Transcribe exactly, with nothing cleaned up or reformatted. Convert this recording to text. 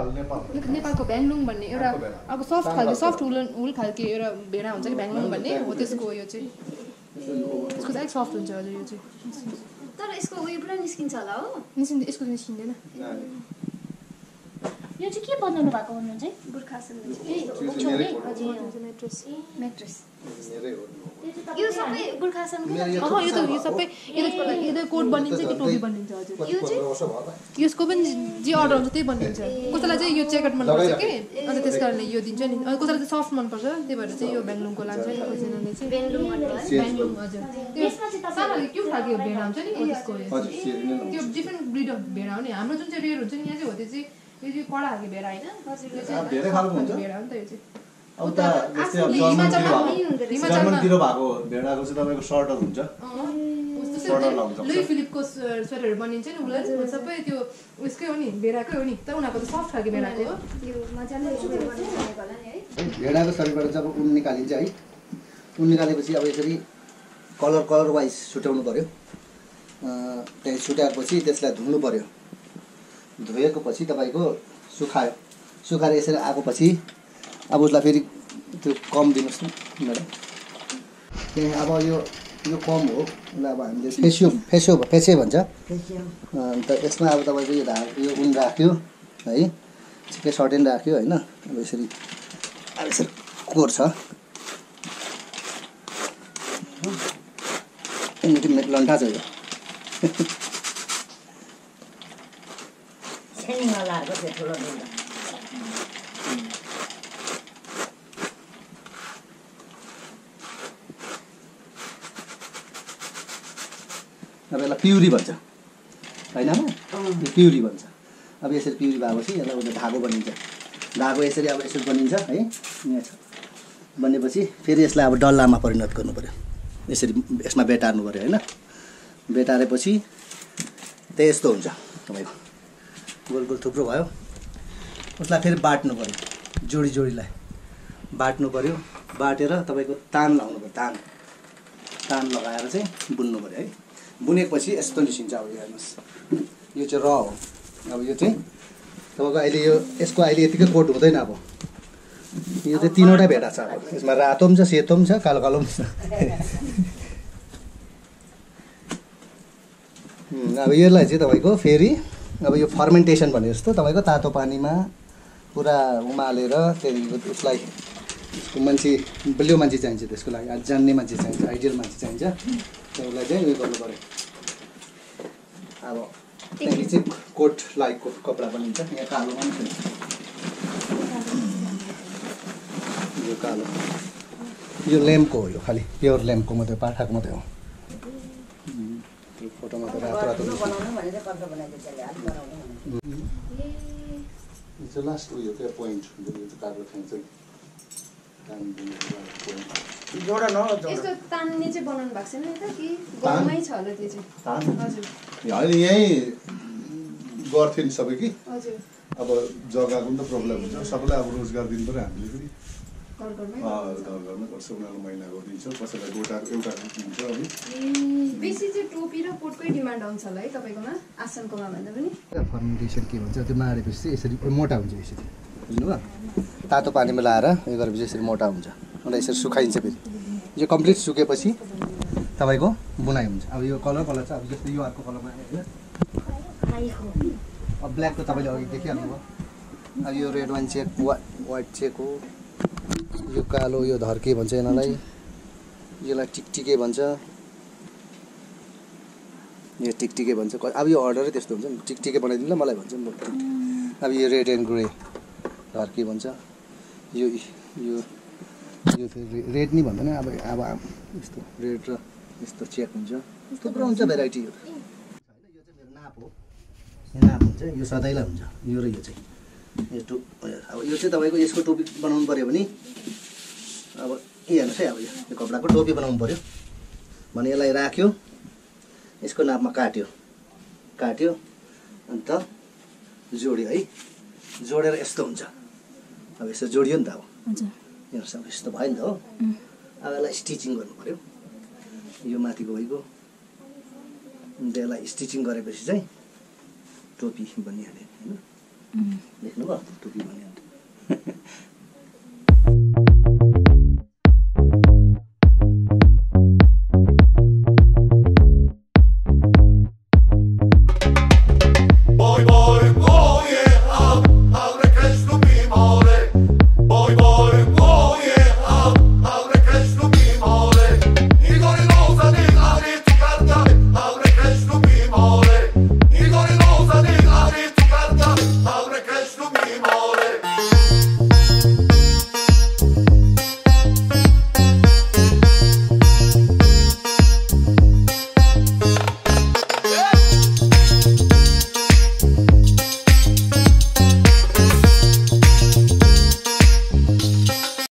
नेपालको भ्याङलुङ भन्ने एउटा अब सफ्ट खालको सफ्ट हुल हुल खालको एउटा भेडा हुन्छ कि भ्याङलुङ भन्ने हो त्यसको यो चाहिँ यसको चाहिँ अलिक सफ्ट हुन्छ हजुर यो चाहिँ तर यसको उयो पुरा निस्किन्छ होला हो निस्किन्छ यसको चाहिँ निस्किँदैन यो चाहिँ के बनाउनु भएको हुनुहुन्छ है गोर्खासन म्याट्रेस म्याट्रेस यो सबै गोर्खासनको अह यो त यो सबै यो यो कोट बनिन्छ कि टोपी बनिन्छ हजुर यो चाहिँ यसको पनि जे अर्डर हुन्छ त्यही बनिन्छ कसैलाई चाहिँ यो ज्याकेट मनपर्छ कि अन्त त्यस कारणले यो दिन्छ नि अनि कसैलाई चाहिँ सफ्ट मनपर्छ त्यही भएर चाहिँ यो बेङ्गलुङको लान्छ नि कसैजनाले चाहिँ बेङ्गलुङ बेङ्गलुङ हजुर त्यो सानो क्युट खालको भेडा हुन्छ नि त्यसको त्यो डिफ्रेन्ट ब्रिड अफ भेडा हो नि हाम्रो जुन चाहिँ रेयर हुन्छ नि यहाँ चाहिँ हो त्यो चाहिँ यो चाहिँ कडा खालको भेडा होइन हजुर यो चाहिँ धेरै खालको हुन्छ भेडा हो नि त यो चाहिँ अब त जस्तै अब जर्मनतिर भएको भेडाको चाहिँ तपाईँको सर्टर हुन्छ लुई फिलिपको स्वेटरहरू बनिन्छ नि उसलाई सबै त्यो उसकै हो नि भेडाकै हो नि त उनीहरूको त सफ्ट खालको भेडाको हो भेडाको शरीरबाट जब ऊन निकालिन्छ है ऊन निकालेपछि अब यसरी कलर कलर वाइज छुट्याउनु पर्यो त्यहाँ छुट्याएपछि त्यसलाई धुनु पर्यो धोएको पछि तपाईँको सुकायो सुकाएर यसरी आएको पछि अब उसलाई फेरि त्यो कम दिनुहोस् न म्याडम त्यहाँ अब यो यो कम हो उसलाई अब हामीले फेसियो फेसियो फेसे भन्छ अन्त यसमा अब तपाईँको यो ढाक यो ऊन राख्यो है ठिकै सर्टेन राख्यो होइन अब यसरी अब यसरी कोर्छ लन्ठा छ यो अब यसलाई पिउरी भन्छ होइन यो पिउरी भन्छ अब यसरी पिउरी भएपछि यसलाई उयो धागो बनिन्छ धागो यसरी अब यसरी बनिन्छ है यहाँ छ बनेपछि फेरि यसलाई अब डल्लामा परिणत गर्नु पऱ्यो यसरी यसमा बेटार्नु पऱ्यो होइन बेटारेपछि त्यही यस्तो हुन्छ तपाईँको गोल गोल थुप्रो भयो उसलाई फेरि बाट्नु पऱ्यो जोडी जोडीलाई बाट्नु पऱ्यो बाटेर तपाईँको तान लाउनु पऱ्यो तान तान लगाएर चाहिँ बुन्नु पऱ्यो है बुनेपछि यस्तो निस्किन्छ अब यो हेर्नुहोस् यो चाहिँ र हो अब यो चाहिँ तपाईँको अहिले यो यसको अहिले यतिकै कोट हुँदैन अब यो चाहिँ तिनवटा भेडा छ अब यसमा रातो पनि छ सेतो पनि छ कालो कालो पनि छ अब यसलाई चाहिँ तपाईँको फेरि अब यो फर्मेन्टेसन भने जस्तो तपाईँको तातो पानीमा पुरा उमालेर त्यहाँदेखि उसलाई उसको मान्छे बलियो मान्छे चाहिन्छ त्यसको लागि जान्ने मान्छे चाहिन्छ आइडियल मान्छे चाहिन्छ उसलाई चाहिँ उयो गर्नु पऱ्यो अब त्यहाँदेखि चाहिँ कोट लाइकको कपडा बनिन्छ यहाँ कालोमा पनि छ यो कालो यो ल्याम्पको हो यो खालि प्योर ल्याम्पको मात्रै पाठाको मात्रै हो फोटोमा त रातो रातो लास्ट उयो क्या पोइन्ट कालो खान्छ जोडा न यसको तान्ने चाहिँ बनाउनु भएको छैन त कि गरमै छ होला त्यो चाहिँ हजुर होइन यहीँ गर्थे नि सबै कि हजुर अब जग्गाको पनि त प्रब्लम हुन्छ सबैलाई अब रोजगार दिनु पऱ्यो हामीले पनि घर घरमै घर घरमै पर्छ उनीहरूलाई महिनाको दिन्छ कसैलाई गोटाको एउटा हुन्छ है बेसी चाहिँ टोपी र कोटकै डिमान्ड आउँछ होला है तपाईँकोमा आसनकोमा भन्दा पनि फर्मेन्टेसन के भन्छ त्यो मारेपछि चाहिँ यसरी मोटा हुन्छ यसरी बुझ्नुभयो तातो पानीमा लाएर उयो गरेपछि यसरी मोटा हुन्छ अन्त यसरी सुकाइन्छ फेरि यो कम्प्लिट सुकेपछि तपाईँको बुनाइ हुन्छ अब यो कलर कलर चाहिँ अब जस्तो यो अर्को कलरमा होइन अब ब्ल्याकको तपाईँले अघि देखिहाल्नुभयो अब यो रेड वाइन चेक वा वाइट चेक हो यो कालो यो धर्के भन्छ यिनीहरूलाई यसलाई टिकटिके भन्छ यो टिकटिके भन्छ अब यो अर्डरै त्यस्तो हुन्छ नि टिकटिके बनाइदिनु ल मलाई भन्छ नि अब यो रेड एन्ड ग्रे धर्के भन्छ यो यो यो फेरि रेड नि भन्दैन अब अब यस्तो रेड र यस्तो चेक हुन्छ थुप्रो हुन्छ भेराइटीहरू होइन यो चाहिँ मेरो नाप हो यो नाप हुन्छ यो सधैँलाई हुन्छ यो र यो चाहिँ यो टो अब यो चाहिँ तपाईँको यसको टोपी बनाउनु पऱ्यो भने अब के हेर्नुहोस् है अब यो कपडाको टोपी बनाउनु पऱ्यो भने यसलाई राख्यो यसको नापमा काट्यो काट्यो अन्त जोड्यो है जोडेर यस्तो हुन्छ अब यस्तो जोडियो नि त अब हेर्नुहोस् अब यस्तो भयो नि त हो अब यसलाई स्टिचिङ गर्नु पऱ्यो यो माथिको भइगयो अन्त यसलाई स्टिचिङ गरेपछि चाहिँ टोपी बनिहाल्यो होइन देख्नुभयो टोपी भने